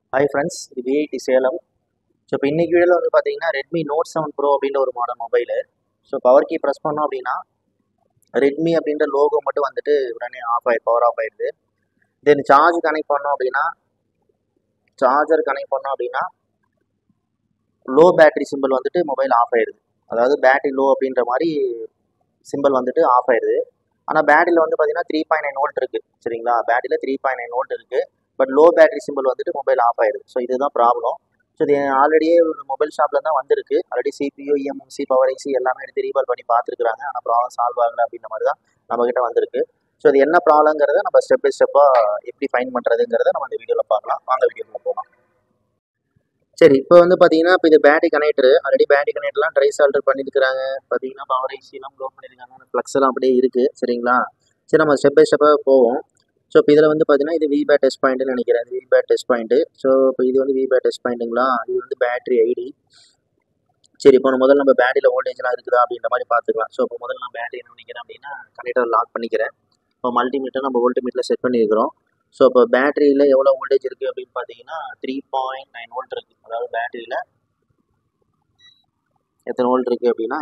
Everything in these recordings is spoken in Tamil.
ஹாய் ஃப்ரெண்ட்ஸ், இது விஐடி சேலம். ஸோ இப்போ இன்னைக்கு வீடியோவில் வந்து பார்த்தீங்கன்னா ரெட்மி நோட் 7 ப்ரோ அப்படின்ற ஒரு model mobile. So power key press பண்ணோம் அப்படின்னா ரெட்மி அப்படின்ற லோகோ மட்டும் வந்துட்டு உடனே பவர் ஆஃப் ஆயிடுது. தென் சார்ஜர் கனெக்ட் பண்ணோம் அப்படின்னா லோ பேட்டரி சிம்பிள் வந்துட்டு மொபைல் ஆஃப் ஆயிடுது. அதாவது பேட்டரி லோ அப்படின்ற மாதிரி சிம்பிள் வந்துட்டு ஆஃப் ஆயிடுது. ஆனால் பேட்டரியில் வந்து பார்த்தீங்கன்னா 3.9 வோல்ட் இருக்குது. சரிங்களா, பேட்டரியில் 3.9 வோல்ட் இருக்குது. பட் லோ பேட்டரி சிம்பிள் வந்துட்டு மொபைல் ஆஃப் ஆயிடுது. ஸோ இதுதான் ப்ராப்ளம். ஸோ இது ஆல்ரெடியே ஒரு மொபைல் ஷாப்பில் தான் வந்திருக்கு. Already CPU, eMMC, power IC எல்லாமே எடுத்து ரீபால் பண்ணி பார்த்துருக்காங்க. ஆனால் ப்ராப்ளம் சால்வ் ஆகலை அப்படின்ற மாதிரி தான் நம்மகிட்ட வந்திருக்கு. ஸோ இது என்ன ப்ராப்ளங்கிறத நம்ம ஸ்டெப் பை ஸ்டெப்பாக எப்படி ஃபைன் பண்ணுறதுங்கிறத நம்ம இந்த வீடியோவில் பார்க்கலாம். வாங்க வீடியோவில் போகலாம். சரி, இப்போ வந்து பார்த்தீங்கன்னா இப்போ இது பேட்டரி கனெக்டர். ஆல்ரெடி பேட்டரி கனெக்டர்லாம் ட்ரை சால்டர் பண்ணியிருக்காங்க. பார்த்தீங்கன்னா பவர் ஐசிலாம் க்ளோ பண்ணியிருக்காங்க. ஃப்ளக்ஸ் எல்லாம் அப்படியே இருக்குது. சரிங்களா, சரி நம்ம ஸ்டெப் பை ஸ்டெப்பாக போவோம். ஸோ இப்போ இதில் வந்து பார்த்தீங்கன்னா இது விபேட் டெஸ்ட் பாயிண்ட்னு நினைக்கிறேன். VBAT test point. ஸோ இப்போ இது வந்து விபேட் டெஸ்ட் பாயிண்ட்டுங்களா, இது வந்து பேட்டரி ஐடி. சரி, இப்போ முதல்ல நம்ம பேட்டரியில் வோல்டேஜ்லாம் இருக்குதா அப்படின்ற மாதிரி பார்த்துக்கலாம். ஸோ இப்போ முதல்ல நான் பேட்டரி என்ன பண்ணிக்கிறேன் அப்படின்னா கனெக்டர் லாக் பண்ணிக்கிறேன். இப்போ மல்டிமீட்டர் நம்ம வோல்ட்மீட்டரில் செட் பண்ணியிருக்கிறோம். ஸோ இப்போ பேட்டரியில் எவ்வளோ வோல்டேஜ் இருக்குது அப்படின்னு பார்த்தீங்கன்னா 3.9 வோல்ட் இருக்குது. அதாவது பேட்டரியில் எத்தனை வோல்ட் இருக்குது அப்படின்னா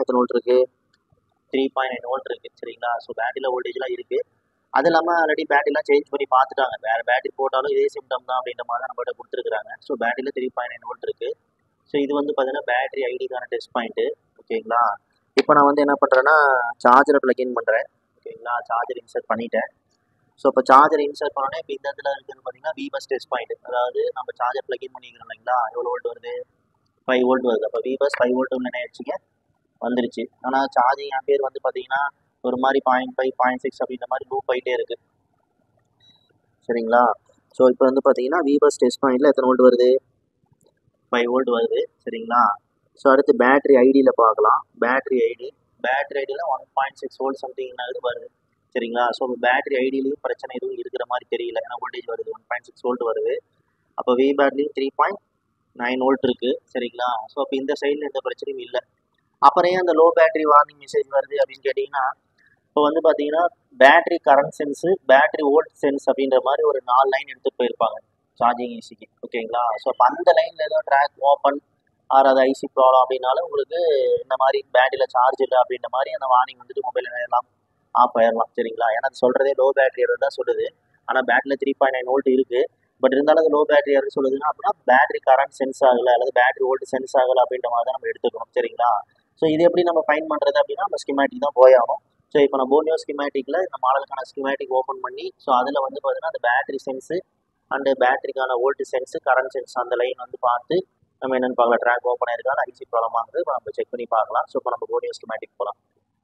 3.9 வோல்ட் இருக்குது. சரிங்களா, ஸோ பேட்டரியில் வோல்டேஜ்லாம் இருக்குது. அது இல்லாமல் ஆல்ரெடி பேட்டரிலாம் சேஞ்ச் பண்ணி பார்த்துட்டாங்க. வேறு பேட்டரி போட்டாலும் இதே சிம்டம் தான் அப்படின்ற மாதிரி தான் நம்மகிட்ட கொடுத்துருக்காங்க. ஸோ பேட்டரியில் 3.9 வோல்ட் இருக்குது. ஸோ இது வந்து பார்த்தீங்கன்னா பேட்டரி ஐடிக்கான டெஸ்ட் பாயிண்ட்டு. ஓகேங்களா, இப்போ நான் வந்து என்ன பண்ணுறேன்னா சார்ஜரை ப்ளக்இன் பண்ணுறேன். ஓகேங்களா, சார்ஜர் இன்சர்ட் பண்ணிட்டேன். ஸோ இப்போ சார்ஜர் இன்சர்ட் பண்ணோன்னே இப்போ இந்த இடத்துல இருக்குதுன்னு பார்த்தீங்கன்னா விபஸ் டெஸ்ட் பாயிண்ட். அதாவது நம்ம சார்ஜர் ப்ளக்இன் பண்ணிக்கிறோம் இல்லைங்களா, எவ்வளோ வோல்ட் வருது, 5 வோல்ட் வருது. அப்போ விபஸ் 5 வோல்ட் என்ன ஆயிடுச்சுங்க, வந்துருச்சு. ஆனால் சார்ஜிங் ஆம்பியர் வந்து பார்த்தீங்கன்னா ஒரு மாதிரி 0.5, 0.6 அப்படின்ற மாதிரி லூப் ஆகிட்டே இருக்குது. சரிங்களா, ஸோ இப்போ வந்து பார்த்தீங்கன்னா விபஸ் டெஸ்ட் பாயிண்டில் எத்தனை வோல்ட் வருது, 5 வோல்ட் வருது. சரிங்களா, ஸோ அடுத்து பேட்டரி ஐடியில் பார்க்கலாம். பேட்டரி ஐடியில் 1.6 வோல்ட் சம்திங் வருது. சரிங்களா, ஸோ பேட்டரி ஐடியிலையும் பிரச்சனை எதுவும் இருக்கிற மாதிரி தெரியல. ஏன்னா வோல்டேஜ் வருது 1.6 வோல்ட் வருது. அப்போ வி பேட்டரியும் 3.9 வோல்ட் இருக்குது. சரிங்களா, ஸோ அப்போ இந்த சைடில் எந்த பிரச்சனையும் இல்லை. அப்புறம் ஏன் அந்த லோ பேட்டரி வார்னிங் மெசேஜ் வருது அப்படின்னு கேட்டிங்கன்னா, இப்போ வந்து பார்த்தீங்கன்னா battery current sense, battery volt sense அப்படின்ற மாதிரி ஒரு 4 லைன் எடுத்துகிட்டு போயிருப்பாங்க சார்ஜிங் ஐசிக்கு. ஓகேங்களா, ஸோ அப்போ அந்த லைனில் ஏதோ ட்ராக் ஓப்பன் ஆறாவது ஐசி ப்ராப்ளம் அப்படின்னாலும் உங்களுக்கு இந்த மாதிரி பேட்டரியில் சார்ஜ் இல்லை அப்படின்ற மாதிரி அந்த வார்னிங் வந்துட்டு மொபைலில் எல்லாம் ஆஃப் ஆயிடலாம். சரிங்களா, ஏன்னா அது சொல்கிறதே லோ பேட்டரி தான் சொல்லுது. ஆனால் பேட்டரியில் 3.9 வோல்ட் இருக்குது. பட் இருந்தாலும் அது லோ பேட்டரி யாரும் சொல்லுதுன்னா அப்படின்னா பேட்டரி கரண்ட் சென்ஸ் ஆகலை அல்லது பேட்டரி வோல்ட் சென்ஸ் ஆகலை அப்படின்ற மாதிரி தான் நம்ம எடுத்துக்கணும். சரிங்களா, ஸோ இது எப்படி நம்ம ஃபைன் பண்ணுறது அப்படின்னா நம்ம ஸ்கிமேட்டிக் தான் போயாகணும். ஸோ இப்போ நான் போனியோ ஸ்கிமேட்டிக்கில் இந்த மாடலுக்கான ஸ்கிமேட்டிக் ஓப்பன் பண்ணி ஸோ அதில் வந்து பார்த்தீங்கன்னா அந்த பேட்டரி சென்ஸு அண்டு பேட்டரிக்கான வோல்ட் சென்ஸு, கரண்ட் சென்ஸ் அந்த லைன் வந்து பார்த்து நம்ம என்னென்னு பார்க்கலாம். ட்ராக் ஓப்பன் ஆயிருக்கா, ஐசி ப்ராப்ளமாகுது இப்போ நம்ம செக் பண்ணி பார்க்கலாம். ஸோ இப்போ நம்ம போனியோ ஸ்கிமேட்டிக் போகலாம்.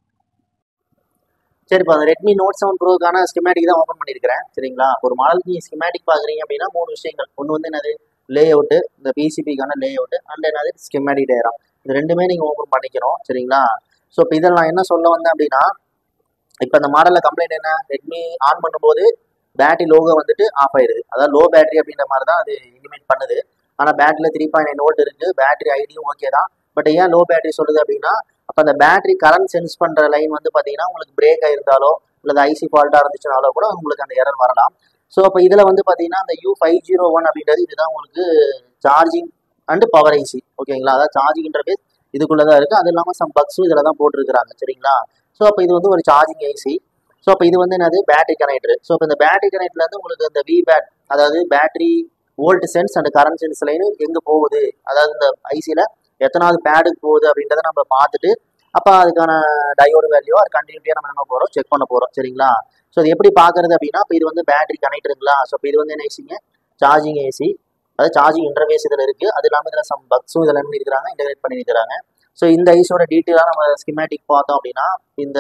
சரி, இப்போ அந்த ரெட்மி நோட் 7 ப்ரோக்கான ஸ்கிமேட்டிக் தான் ஓப்பன் பண்ணியிருக்கிறேன். சரிங்களா, ஒரு மாடலுக்கு நீங்கள் ஸ்கிமேட்டிக் பார்க்குறீங்க அப்படின்னா 3 விஷயங்கள். ஒன்று வந்து என்னது, லே அவுட்டு, இந்த பிசிபிக்கான லே அவுட்டு, அண்ட் என்னது ஸ்கிமேட்டிக் டயக்ராம். இது ரெண்டுமே நீங்கள் ஓப்பன் பண்ணிக்கணும். சரிங்களா, ஸோ இப்போ இதில் நான் என்ன சொல்ல வந்தேன் அப்படின்னா இப்போ இந்த மாடலில் கம்ப்ளைண்ட் என்ன, ரெட்மி ஆன் பண்ணும்போது பேட்டரி லோகோ வந்துட்டு ஆஃப் ஆயிடுது. அதாவது லோ பேட்டரி அப்படின்ற மாதிரி தான் அது இனிமேட் பண்ணுது. ஆனால் பேட்டரியில் 3.9 வோல்ட் இருக்குது. பேட்டரி ஐடியும் ஓகே தான். பட் ஏன் லோ பேட்டரி சொல்லுது அப்படின்னா அப்போ அந்த பேட்டரி கரண்ட் சென்ஸ் பண்ணுற லைன் வந்து பார்த்தீங்கன்னா உங்களுக்கு பிரேக் ஆயிருந்தாலோ அல்லது ஐசி ஃபால்ட்டாக இருந்துச்சுனாலோ கூட உங்களுக்கு அந்த எரர் வரலாம். ஸோ அப்போ இதில் வந்து பார்த்தீங்கன்னா அந்த U501 அப்படின்றது இதுதான் உங்களுக்கு சார்ஜிங் அண்டு பவர் ஐசி. ஓகேங்களா, அதாவது சார்ஜிங் இன்டர்ஃபேஸ் இதுக்குள்ளே தான் இருக்குது. அது இல்லாமல் சம் பக்ஸும் இதில் தான் போட்டிருக்கிறாங்க. சரிங்களா, ஸோ அப்போ இது வந்து ஒரு சார்ஜிங் ஐசி. ஸோ அப்போ இது வந்து என்னது பேட்டரி கனெக்டர். ஸோ இப்போ இந்த பேட்டரி கனெக்டர்ல இருந்து உங்களுக்கு இந்த விபேட் அதாவது battery volt sense and current sense line எங்கே போகுது, அதாவது இந்த ஐசியில் எத்தனாவது பேடுக்கு போகுது அப்படின்றத நம்ம பார்த்துட்டு அப்போ அதுக்கான டயோடு வேல்யூ அது கண்டினியூட்டியாக நம்ம என்ன போகிறோம் செக் பண்ண போகிறோம். சரிங்களா, ஸோ இது எப்படி பார்க்கறது அப்படின்னா இப்போ இது வந்து பேட்டரி கனெக்டருங்களா. ஸோ இப்போ இது வந்து என்ன ஐசிங்க, சார்ஜிங் ஏசி. அதாவது சார்ஜிங் இன்டர்ஃபேஸ் இதில் இருக்குது. அது இல்லாமல் இதில் சம் பக்ஸும் இதில் என்ன இருக்கிறாங்க, இன்டெகிரேட் பண்ணியிருக்கிறாங்க. ஸோ இந்த ஐஸோட டீட்டெயிலாக நம்ம ஸ்கிமேட்டிக் பார்த்தோம் அப்படின்னா இந்த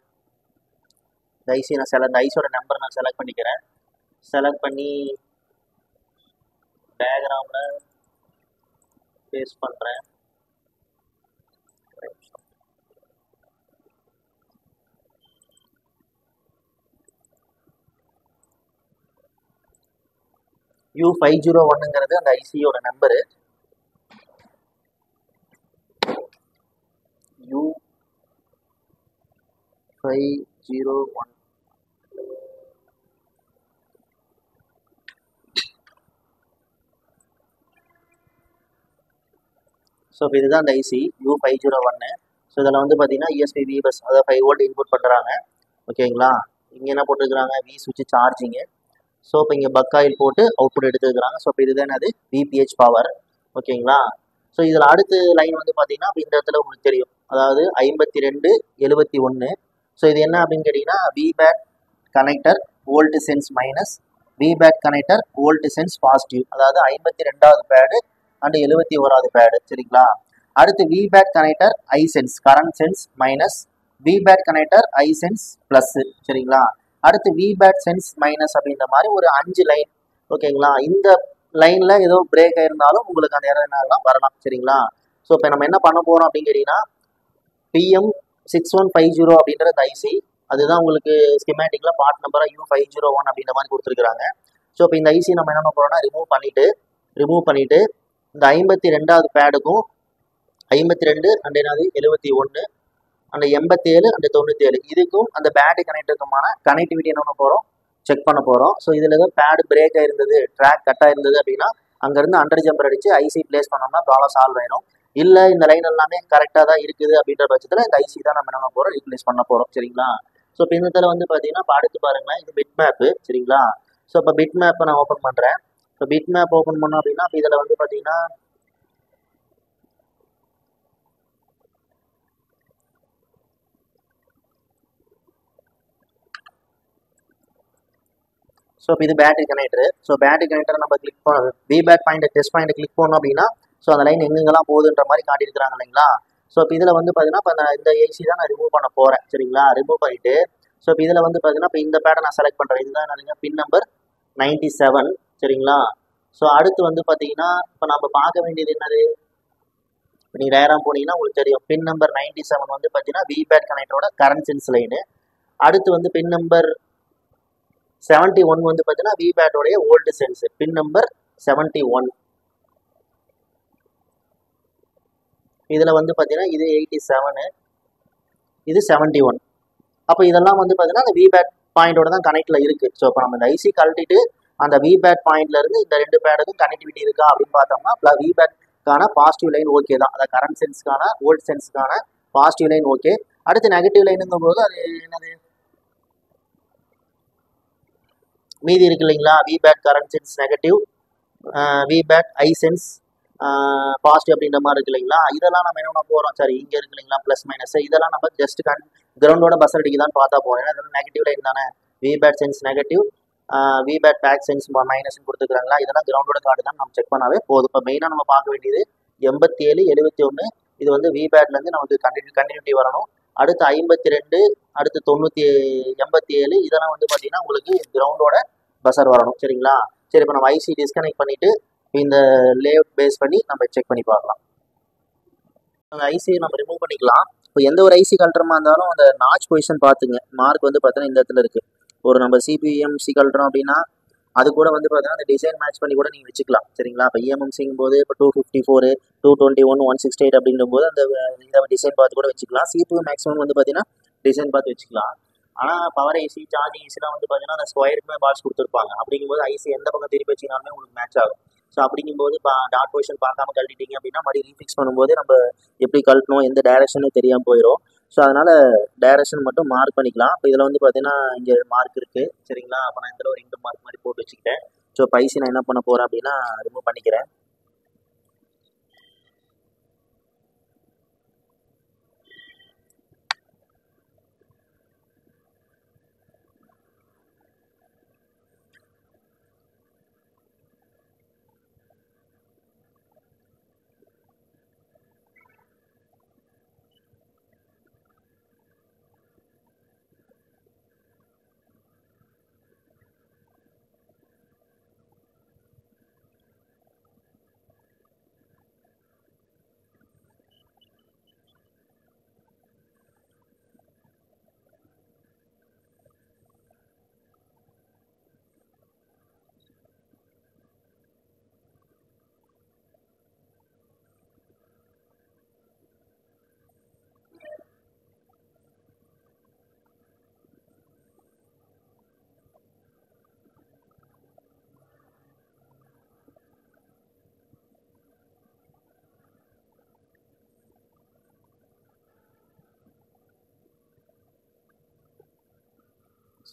ஐசி நான் இந்த ஐஸோட நம்பர் நான் செலக்ட் பண்ணிக்கிறேன். செலக்ட் பண்ணி டயக்ராமில் பேஸ்ட் பண்ணுறேன். U501ங்கிறது அந்த ஐசியோட நம்பரு. U501 ஸோ இப்போ இதுதான் அந்த ஐசி U501. ஸோ இதில் வந்து பார்த்தீங்கன்னா ESP V பஸ், அதாவது 5 வோல்ட் இன்புட் பண்ணுறாங்க. ஓகேங்களா, இங்கே என்ன போட்டுருக்குறாங்க, V சுவிட்ச் சார்ஜிங்கு. ஸோ இப்போ இங்கே பக் ஆயில் போட்டு அவுட்புட் எடுத்துக்கிறாங்க. ஸோ இப்போ இதுதான் அது VPH பவர். ஓகேங்களா, ஸோ இதில் அடுத்த லைன் வந்து பார்த்தீங்கன்னா இப்போ இந்த இடத்துல உங்களுக்கு தெரியும், அதாவது 5271. ஸோ இது என்ன அப்படின்னு கேட்டிங்கன்னா VBAT connector volt sense minus, VBAT connector volt sense positive, அதாவது 52வது பேடு அண்ட் 71வது பேடு. சரிங்களா, அடுத்து VBAT connector I sense current sense minus, VBAT connector I sense plus. சரிங்களா, அடுத்து VBAT சென்ஸ் மைனஸ் அப்படின்ற மாதிரி ஒரு 5 லைன். ஓகேங்களா, இந்த லைன்ல ஏதோ பிரேக் ஆயிருந்தாலும் உங்களுக்கு அந்த எரர்லாம் வரலாம். சரிங்களா, ஸோ இப்போ நம்ம என்ன பண்ண போறோம் அப்படின்னு கேட்டீங்கன்னா PM6150 அப்படின்ற இந்த ஐசி, அதுதான் உங்களுக்கு ஸ்கிமேட்டிக்ல பார்ட் நம்பரா U501 அப்படின்ற மாதிரி கொடுத்துருக்காங்க. ஸோ இப்போ இந்த ஐசி நம்ம என்ன பண்ண போறோம்னா ரிமூவ் பண்ணிட்டு இந்த 52வது பேடுக்கும் 52 அண்ட் என்னது 71 அந்த 87 அந்த 97 இதுக்கும் அந்த பேடு கனெக்டருக்குமான கனெக்டிவிட்டி என்ன பண்ண போறோம், செக் பண்ண போறோம். ஸோ இதுல ஏதோ பேடு பிரேக் ஆயிருந்தது, ட்ராக் கட் ஆயிருந்தது அப்படின்னா அங்கிருந்து அண்டர் ஜம்பர் அடிச்சு ஐசி பிளேஸ் பண்ணோம்னா ப்ராப்ளம் சால்வ் ஆயிடும். இல்ல இந்த லைன் எல்லாமே கரெக்டா தான் இருக்குது அப்படின்ற பட்சத்துல இந்த ஐசி தான் நம்ம என்ன போறோம், ரீப்ளேஸ் பண்ண போறோம். சரிங்களா, ஸோ இப்போ இந்த இடத்துல வந்து பாத்தீங்கன்னா இப்போ அடுத்து பாருங்களேன், இது பிட் மேப்பு. சரிங்களா, ஸோ இப்போ பிட் மேப்பை நான் ஓப்பன் பண்றேன். இப்போ பிட் மேப் ஓப்பன் பண்ணோம் அப்படின்னா இப்போ இதுல வந்து பாத்தீங்கன்னா ஸோ இப்போ இது battery connector. So battery connector நம்ம கிளிக் பண்ண VBAT point test point click பண்ணோம் அப்படின்னா ஸோ அந்த லைன் எங்கெங்கெல்லாம் போகுதுன்ற மாதிரி காட்டியிருக்கிறாங்க இல்லைங்களா. ஸோ இப்போ இதில் வந்து பார்த்தீங்கன்னா இப்போ இந்த ஏசி தான் நான் ரிமூவ் பண்ண போகிறேன். சரிங்களா, ரிமூவ் பண்ணிட்டு ஸோ இப்போ இதில் வந்து பார்த்தீங்கன்னா இப்போ இந்த பேடை நான் செலக்ட் பண்ணுறேன். இதுதான் என்னங்க பின் நம்பர் 97. சரிங்களா, ஸோ அடுத்து வந்து பார்த்தீங்கன்னா இப்போ நம்ம பார்க்க வேண்டியது என்னது, இப்போ நீங்கள் டயராம் போனீங்கன்னா உங்களுக்கு தெரியும் பின் நம்பர் 97 வந்து பார்த்தீங்கன்னா VBAT கனெக்டரோட கரண்ட் சென்ஸ் லைனு. அடுத்து வந்து பின் நம்பர் 71 வந்து பார்த்தீங்கன்னா VBAT உடைய ஓல்டு சென்ஸ் பின் நம்பர் 71. இதில் வந்து பார்த்தீங்கன்னா இது 87, இது 71. அப்போ இதெல்லாம் வந்து பார்த்தீங்கன்னா அந்த VBAT பாயிண்டோட தான் கனெக்டில் இருக்குது. ஸோ இப்போ நம்ம இந்த ஐசி கழட்டிட்டு அந்த VBAT பாயிண்ட்ல இருந்து இந்த ரெண்டு பேடுக்கும் கனெக்டிவிட்டி இருக்கா அப்படின்னு பார்த்தோம்னா VBATக்கான பாசிட்டிவ் லைன் ஓகே தான், அதாவது கரண்ட் சென்ஸ்க்கான ஓல்ட் சென்ஸ்க்கான பாசிட்டிவ் லைன் ஓகே. அடுத்து நெகட்டிவ் லைனுங்கும் போது அது என்னது மீதி இருக்கு இல்லைங்களா, VBAT current sense negative, VBAT I sense positive அப்படின்ற மாதிரி இருக்கு இல்லைங்களா. இதெல்லாம் நம்ம என்ன பண்ண போறோம், சரி இங்கே இருக்கு இல்லைங்களா ப்ளஸ் மைனஸ், இதெல்லாம் நம்ம ஜஸ்ட் கிரவுண்டோட பஸ் அடிக்குதான்னு பார்த்தா போறோம். ஏன்னா இதெல்லாம் நெகட்டிவ் லைன் தானே, VBAT sense negative, VBAT pack sense minus கொடுத்துருக்காங்களா, இதெல்லாம் கிரவுண்டோட கார்டு தான் நம்ம செக் பண்ணாவே போதும். இப்போ மெயினாக நம்ம பார்க்க வேண்டியது 87 71 இது வந்து VBATலேருந்து நமக்கு கண்டினியூட்டி வரணும். அடுத்து 52 அடுத்து 87 இதெல்லாம் வந்து பார்த்தீங்கன்னா உங்களுக்கு கிரவுண்டோட பஸர் வரணும். சரிங்களா, சரி இப்போ நம்ம ஐசி டிஸ்கனெக்ட் பண்ணிட்டு இந்த லேஅவுட் பேஸ் பண்ணி நம்ம செக் பண்ணி பார்க்கலாம். அந்த ஐசியை நம்ம ரிமூவ் பண்ணிக்கலாம். இப்போ எந்த ஒரு ஐசி கழட்டுறமா இருந்தாலும் அந்த நாச் பொசிஷன் பார்த்துங்க. மார்க் வந்து பார்த்தீங்கன்னா இந்த இடத்துல இருக்குது. ஒரு நம்ம சிபிஎம்சி கழட்டுறோம் அப்படின்னா அது கூட வந்து பார்த்தீங்கன்னா அந்த டிசைன் மேட்ச் பண்ணி கூட நீங்கள் வச்சுக்கலாம். சரிங்களா, இப்போ இஎம்எம்சிங்கும் போது இப்போ 254 221 168 அப்படிங்கும் போது அந்த இதை டிசைன் பார்த்து கூட வச்சுக்கலாம். C2 மேக்ஸிமம் வந்து பார்த்தீங்கன்னா டிசைன் பார்த்து வச்சுக்கலாம். ஆனால் பவர் ஐசி சார்ஜிங் ஐசிலாம் வந்து பார்த்தீங்கன்னா அந்த ஸ்கொயருக்குமே பாக்ஸ் கொடுத்துருப்பாங்க. அப்படிங்கும்போது ஐசி எந்த பக்கம் திருப்பி வச்சிங்கனாலுமே உங்களுக்கு மேட்ச் ஆகும். ஸோ அப்படிங்கும்போது இப்போ டாட் பொசிஷன் பார்க்காம கழட்டிட்டீங்க அப்படின்னா மறுபடியும் ரீஃபிக்ஸ் பண்ணும்போது நம்ம எப்படி கழட்டணும் எந்த டைரக்ஷனே தெரியாமல் போயிடும். ஸோ அதனால் டைரக்ஷன் மட்டும் மார்க் பண்ணிக்கலாம். இப்போ இதில் வந்து பார்த்தீங்கன்னா இங்கே மார்க் இருக்குது. சரிங்களா, அப்போ நான் இதில் ஒரு இன்டு மார்க் மாதிரி போட்டு வச்சுக்கிட்டேன். ஸோ இப்போ ஐசி நான் என்ன பண்ண போகிறேன் அப்படின்னா ரிமூவ் பண்ணிக்கிறேன்.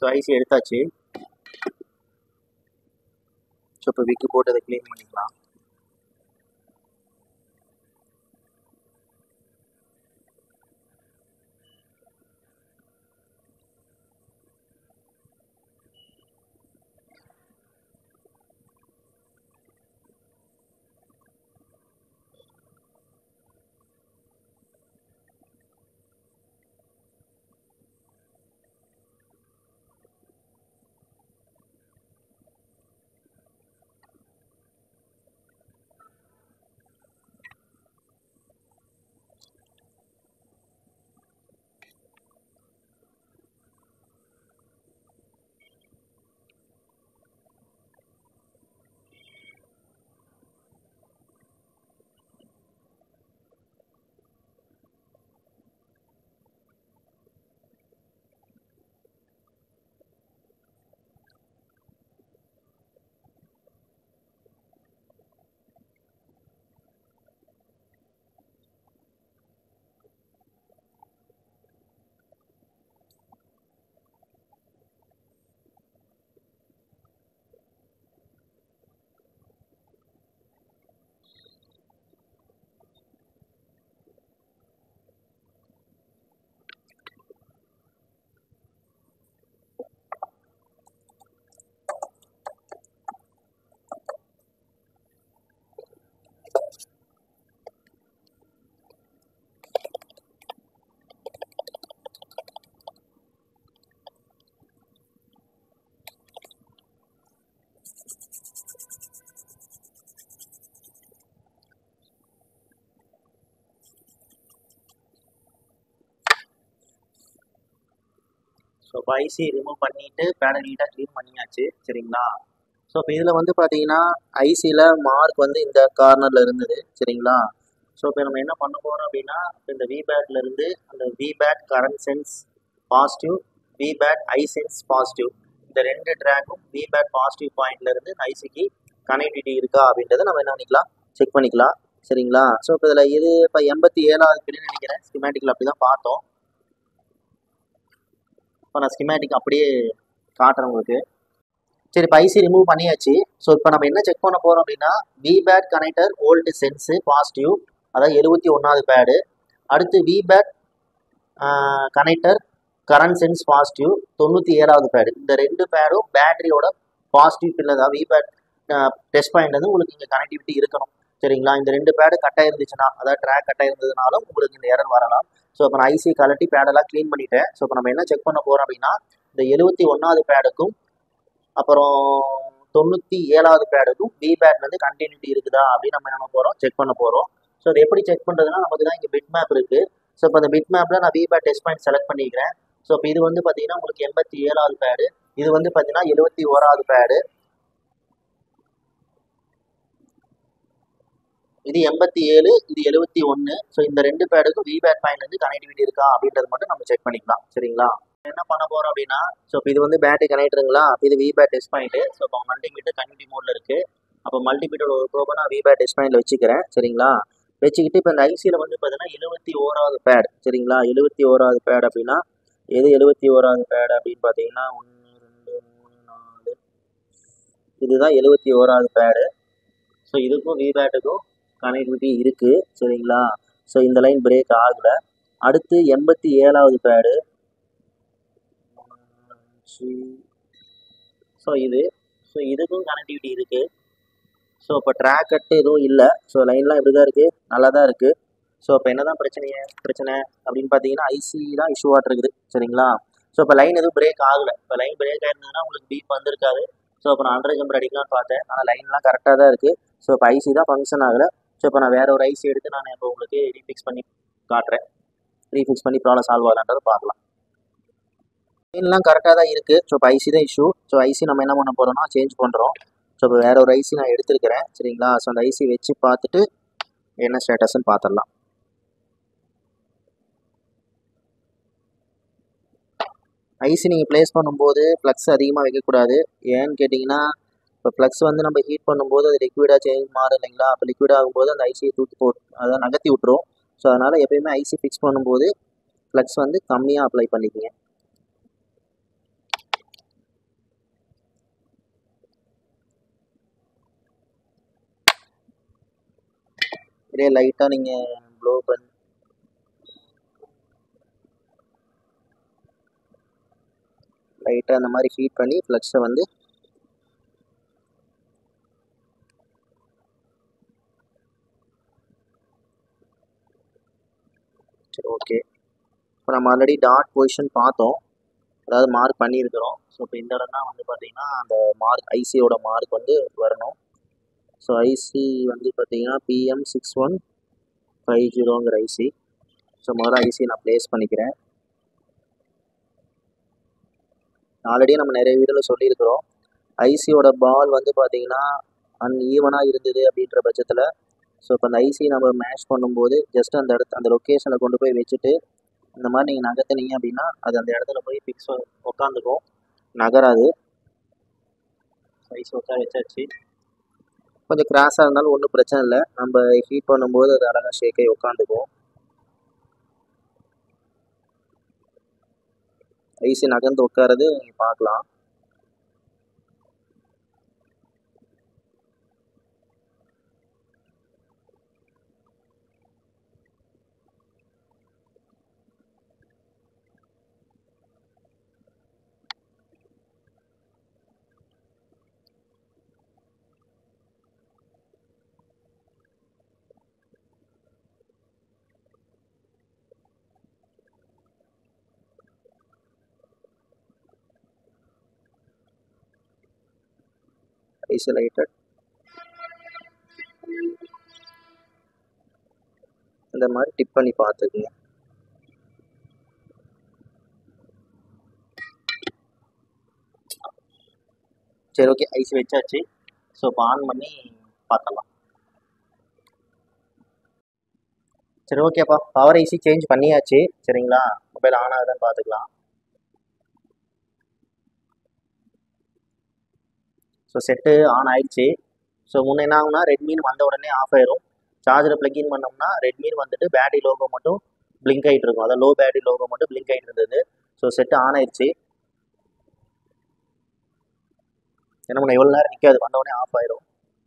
ஸோ ஐசி எடுத்தாச்சு. ஸோ இப்போ விக்கு போட்டு அதை க்ளீன் பண்ணிக்கலாம். ஸோ இப்போ ஐசி ரிமூவ் பண்ணிவிட்டு பேடை நீட்டாக க்ளீன் பண்ணியாச்சு. சரிங்களா? ஸோ இப்போ இதில் வந்து பார்த்தீங்கன்னா ஐசியில் மார்க் வந்து இந்த கார்னரில் இருந்தது. சரிங்களா? ஸோ இப்போ நம்ம என்ன பண்ண போகிறோம் அப்படின்னா, இந்த விபேட்லேருந்து அந்த VBAT current sense positive, VBAT I sense positive, இந்த 2 ட்ராக்கும் விபேட் பாசிட்டிவ் பாயிண்ட்லேருந்து ஐசிக்கு கனெக்டிவிட்டி இருக்கா அப்படின்றத நம்ம என்ன பண்ணிக்கலாம், செக் பண்ணிக்கலாம். சரிங்களா? ஸோ இப்போ இதில் இது இப்போ 87வது பின்னு நினைக்கிறேன். ஸ்கிமேட்டிக்கில் அப்படி தான் பார்த்தோம். இப்போ நான் ஸ்கிமேட்டிக் அப்படியே காட்டுறேன் உங்களுக்கு. சரி, இப்போ ஐசி ரிமூவ் பண்ணியாச்சு. ஸோ இப்போ நம்ம என்ன செக் பண்ண போகிறோம் அப்படின்னா, VBAT connector volt sense positive, அதாவது 71வது பேடு. அடுத்து VBAT connector current sense positive, 97வது பேடு. இந்த 2 பேடும் பேட்டரியோட பாசிட்டிவ் பின்ல தான் விபேட் டெஸ்ட் பாயிண்ட் வந்து உங்களுக்கு இங்கே கனெக்டிவிட்டி இருக்கணும். சரிங்களா? இந்த 2 பேடு கட்டாக இருந்துச்சுன்னா, அதாவது ட்ராக் கட்டாக இருந்ததுனாலும் உங்களுக்கு இந்த எரர் வரலாம். ஸோ இப்போ நான் ஐசி கலட்டி பேடெல்லாம் க்ளீன் பண்ணிட்டேன். ஸோ இப்போ நம்ம என்ன செக் பண்ண போகிறோம் அப்படின்னா, இந்த 71வது பேடுக்கும் அப்புறம் 97வது பேடுக்கும் விபேட் வந்து கண்டினியூட்டி இருக்குதா அப்படின்னு நம்ம என்ன போகிறோம், செக் பண்ண போகிறோம். ஸோ அது எப்படி செக் பண்ணுறதுன்னா, நமக்கு தான் இங்கே பிட் மேப் இருக்குது. ஸோ இப்போ அந்த பிட் மேப்பில் நான் விபேட் டெஸ்ட் பாயிண்ட் செலக்ட் பண்ணிக்கிறேன். ஸோ இப்போ இது வந்து பார்த்தீங்கன்னா உங்களுக்கு 87வது பேடு, இது வந்து பார்த்தீங்கன்னா 71வது பேடு, இது 87, இது 71. ஸோ இந்த 2 பேடுக்கும் விபேட் பாயிண்ட் வந்து கனெக்டிவிட்டி இருக்கா அப்படின்றது மட்டும் நம்ம செக் பண்ணிக்கலாம். சரிங்களா? என்ன பண்ண போகிறோம் அப்படின்னா, ஸோ இப்போ இது வந்து பேட்டரி கனெக்டருங்களா, இது விபேட் டெஸ்ட் பாயிண்ட். ஸோ இப்போ மல்டிமீட்டர் கன்டினியூட்டி மோடில் இருக்குது. அப்போ மல்டிமீட்டரோட ஒரு ப்ரோபை நான் விபேட் டெஸ்ட் பாயிண்டில் வச்சுக்கிறேன். சரிங்களா? வச்சுக்கிட்டு இப்போ இந்த ஐசியில் வந்து பார்த்தீங்கன்னா 71வது பேட். சரிங்களா? 71வது பேட் அப்படின்னா எது 71வது பேட் அப்படின்னு பார்த்தீங்கன்னா 1 2 3 4, இதுதான் 71வது பேடு. ஸோ இதுக்கும் விபேட்டுக்கும் கனெக்டிவிட்டி இருக்குது. சரிங்களா? ஸோ இந்த லைன் பிரேக் ஆகலை. அடுத்து 87வது பேடு. ஸோ இதுக்கும் கனெக்டிவிட்டி இருக்குது. ஸோ இப்போ ட்ராக் கட்டு எதுவும் இல்லை. ஸோ லைன்லாம் இப்படி தான் இருக்குது, நல்லா தான் இருக்குது. ஸோ இப்போ என்ன தான் பிரச்சனை அப்படின்னு பார்த்தீங்கன்னா, ஐசி தான் இஷ்யூவாக இருக்குது. சரிங்களா? ஸோ இப்போ லைன் எதுவும் பிரேக் ஆகலை. இப்போ லைன் பிரேக் ஆயிருந்ததுன்னா உங்களுக்கு பீப் வந்திருக்காது. ஸோ இப்போ நான் 100 ஜம்பர் அடிக்கலாம்னு பார்த்தேன், ஆனால் லைன்லாம் கரெக்டாக தான் இருக்குது. ஸோ இப்போ ஐசி தான் ஃபங்க்ஷன் ஆகலை. ஸோ இப்போ நான் வேறு ஒரு ஐசி எடுத்து நான் இப்போ உங்களுக்கு ரீஃபிக்ஸ் பண்ணி காட்டுறேன். ரீஃபிக்ஸ் பண்ணி ப்ராப்ளம் சால்வ் ஆகலான்றதை பார்க்கலாம். லைன்லாம் கரெக்டாக தான் இருக்குது. ஸோ இப்போ ஐசி தான் இஷ்யூ. ஸோ ஐசி நம்ம என்ன பண்ண போகிறோம்னா சேஞ்ச் பண்ணுறோம். ஸோ இப்போ வேறு ஒரு ஐசி நான் எடுத்துருக்கிறேன். சரிங்களா? ஸோ அந்த ஐசி வச்சு பார்த்துட்டு என்ன ஸ்டேட்டஸ்ன்னு பார்த்துடலாம். ஐசி நீங்கள் ப்ளேஸ் பண்ணும்போது ஃப்ளக்ஸ் அதிகமாக வைக்கக்கூடாது. ஏன்னு கேட்டிங்கன்னா, இப்போ ஃப்ளக்ஸ் வந்து நம்ம ஹீட் பண்ணும்போது அது லிக்விடாக மாறும் இல்லைங்களா? அப்போ லிக்விட் ஆகும்போது அந்த ஐசியை அதை நகர்த்தி விட்டுரும். ஸோ அதனால் எப்பயுமே ஐசி ஃபிக்ஸ் பண்ணும்போது ஃப்ளக்ஸ் வந்து கம்மியாக அப்ளை பண்ணிக்கோங்க. இதே லைட்டாக நீங்கள் ப்ளோ பண்ணி லைட்டாக அந்த மாதிரி ஹீட் பண்ணி ஃப்ளக்ஸை வந்து சரி ஓகே. இப்போ நம்ம ஆல்ரெடி டாட் பொசிஷன் பார்த்தோம், அதாவது மார்க் பண்ணியிருக்கிறோம். ஸோ இப்போ இந்த இடம் தான் வந்து பார்த்தீங்கன்னா அந்த மார்க் ஐசியோட மார்க் வந்து வரணும். ஸோ ஐசி வந்து பார்த்தீங்கன்னா PM6150ங்கிற ஐசி. ஸோ முதல்ல ஐசி நான் ப்ளேஸ் பண்ணிக்கிறேன். ஆல்ரெடி நம்ம நிறைய வீடியோவில் சொல்லியிருக்கிறோம், ஐசியோட பால் வந்து பார்த்தீங்கன்னா அன்ஈவனாக இருந்தது அப்படின்ற பட்சத்தில் ஸோ இப்போ அந்த ஐசி நம்ம மேட்ச் பண்ணும்போது ஜஸ்ட் அந்த இடத்து அந்த லொக்கேஷனை கொண்டு போய் வச்சுட்டு இந்த மாதிரி நீங்கள் நகர்த்துனீங்க அப்படின்னா அது அந்த இடத்துல போய் ஃபிக்ஸ் உட்காந்துக்கும், நகராது. ஐசி உட்கார வச்சாச்சு. கொஞ்சம் கிராஸாக இருந்தாலும் ஒன்றும் பிரச்சனை இல்லை, நம்ம ஹீட் பண்ணும்போது அது அழகாக ஷேக் ஆகி உட்காந்துக்கும். ஐசி நகர்ந்து உட்காரது நீங்கள் பார்க்கலாம். ஐசோலேட்டட் இந்த மாதிரி டிப் பண்ணி பார்த்துக்குங்க. சரி ஓகே, ஐசி வச்சாச்சு. ஸோ இப்போ ஆன் பண்ணி பார்த்துடலாம். சரி ஓகேப்பா, பவர் ஐசி சேஞ்ச் பண்ணியாச்சு. சரிங்களா, மொபைல் ஆன் ஆகுதுன்னு பார்த்துக்கலாம். ஸோ செட்டு ஆன் ஆயிடுச்சு. ஸோ முன்னே என்ன ஆகுனா ரெட்மின்னு வந்த உடனே ஆஃப் ஆயிரும். சார்ஜரை ப்ளக்இன் பண்ணோம்னா ரெட்மின்னு வந்துட்டு பேட்டரி லோகோ மட்டும் பிளிங்க் ஆகிட்டு இருக்கும், அதாவது லோ பேட்டரி லோகோ மட்டும் பிளிங்க் ஆகிட்டு இருந்தது. ஸோ செட்டு ஆன் ஆயிடுச்சு. என்ன பண்ண எவ்வளோ நேரம் நிற்காது, வந்த உடனே ஆஃப் ஆயிரும்.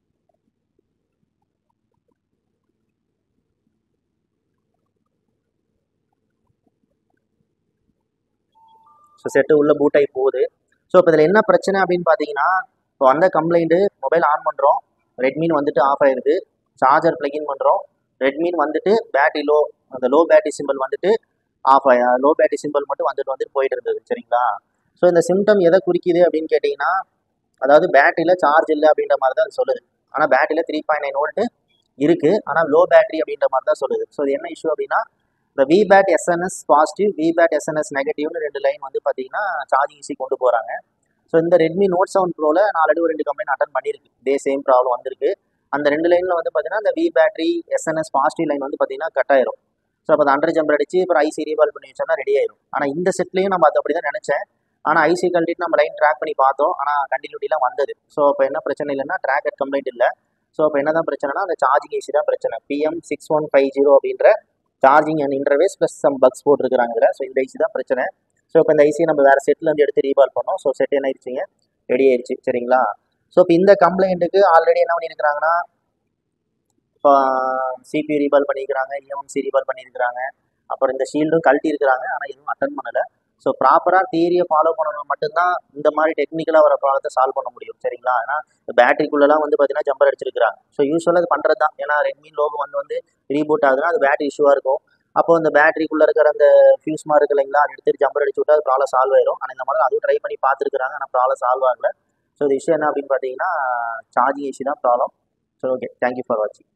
ஸோ செட்டு உள்ளே பூட் ஆகி போகுது. ஸோ இப்போ இதில் என்ன பிரச்சனை அப்படின்னு பார்த்தீங்கன்னா, இப்போ வந்த கம்ப்ளைண்ட்டு மொபைல் ஆன் பண்ணுறோம், ரெட்மின்னு வந்துட்டு ஆஃப் ஆயிடுது. சார்ஜர் ப்ளக்இன் பண்ணுறோம், ரெட்மின்னு வந்துட்டு பேட்டரி லோ, அந்த லோ பேட்டரி சிம்பிள் வந்துட்டு ஆஃப் ஆகி லோ பேட்டரி சிம்பிள் மட்டும் வந்துட்டு போயிட்டு இருந்தது. சரிங்களா, ஸோ இந்த சிம்டம் எதை குறிக்குது அப்படின்னு கேட்டிங்கன்னா, அதாவது பேட்டரியில் சார்ஜ் இல்லை அப்படின்ற மாதிரி தான் சொல்லுது. ஆனால் பேட்டரியில் 3.9 வோல்ட்டு இருக்குது, ஆனால் லோ பேட்டரி அப்படின்ற மாதிரி தான் சொல்லுது. ஸோ இது என்ன இஷ்யூ அப்படின்னா, இந்த VBAT SNS positive, VBAT SNS நெகட்டிவ்னு 2 லைன் வந்து பார்த்தீங்கன்னா சார்ஜிங் ஈஸி கொண்டு போகிறாங்க. ஸோ இந்த ரெட்மி நோட் 7 ப்ரோவில் நான் ஆல்ரெடி ஒரு 2 கம்ப்ளைண்ட் அட்டன் பண்ணியிருக்கு, இதே சேம் ப்ராப்ளம் வந்திருக்கு. அந்த 2 லைனில் வந்து பார்த்தீங்கன்னா இந்த V battery SNS positive line வந்து பார்த்தீங்கன்னா கட் ஆயிரும். ஸோ அப்போ அந்த அண்டர் ஜம்பர் அடிச்சு அப்புறம் ஐசி ரீபால் பண்ணி வச்சோம்னா ரெடி ஆயிரும். ஆனால் இந்த செட்லையும் நம்ம அது அப்படி தான் நினச்சேன். ஆனால் ஐசி கழட்டிட்டு நம்ம லைன் ட்ராக் பண்ணி பார்த்தோம், ஆனால் கண்டினியூட்டிலாம் வந்தது. ஸோ அப்போ என்ன பிரச்சனை இல்லைன்னா ட்ராக்கட் கம்ப்ளைண்ட் இல்லை. ஸோ அப்போ என்ன தான் பிரச்சனைனா அந்த சார்ஜிங் ஐசி தான் பிரச்சனை. PM6150 அப்படின்ற charging and interface plus some bucks போட்டுருக்காங்க இதில். ஸோ இந்த ஐசி தான் பிரச்சனை. ஸோ இப்போ இந்த ஐசியை நம்ம வேறு செட்லேருந்து எடுத்து ரீபால் பண்ணோம். ஸோ செட் என்ன ஆயிடுச்சுங்க, ரெடி ஆயிடுச்சு. சரிங்களா, ஸோ இப்போ இந்த கம்ப்ளைண்ட்டுக்கு ஆல்ரெடி என்ன பண்ணியிருக்கிறாங்கன்னா, இப்போ சிபி ரீபால் பண்ணியிருக்கிறாங்க, EMMC ரீபால் பண்ணியிருக்கிறாங்க, அப்புறம் இந்த ஷீல்டும் கழட்டி இருக்கிறாங்க, ஆனால் எதுவும் அட்டன் பண்ணலை. ஸோ ப்ராப்பராக தியரியை ஃபாலோ பண்ணணும் மட்டும்தான் இந்த மாதிரி டெக்னிக்கலாக வர ப்ராப்ளத்தை சால்வ் பண்ண முடியும். சரிங்களா, ஏன்னா பேட்டரிக்குள்ளெல்லாம் வந்து பார்த்தீங்கன்னா ஜம்பர் அடிச்சிருக்கிறாங்க. ஸோ யூஸ்வலாக அது பண்ணுறது தான். ஏன்னா ரெட்மி லோகோ வந்து ரீபூட் ஆகுதுன்னா அது பேட்டரி இஷ்யூவாக இருக்கும். அப்போ அந்த பேட்டரிக்குள்ளே இருக்கிற அந்த ஃபியூஸ் மாதிரி இருக்கு இல்லைங்களா, அது எடுத்து ஜம்பர் அடிச்சு விட்டா அது ப்ராப்ளம் சால்வ் ஆயிரும். ஆனால் இந்த மாதிரி அதுவும் ட்ரை பண்ணி பார்த்துருக்குறாங்க, ஆனால் ப்ராப்ளம் சால்வ் ஆகலை. ஸோ இது விஷயம் என்ன அப்படின்னு பார்த்தீங்கன்னா சார்ஜிங் இஷ்யூ தான் problem. So okay, thank you for வாட்சிங்.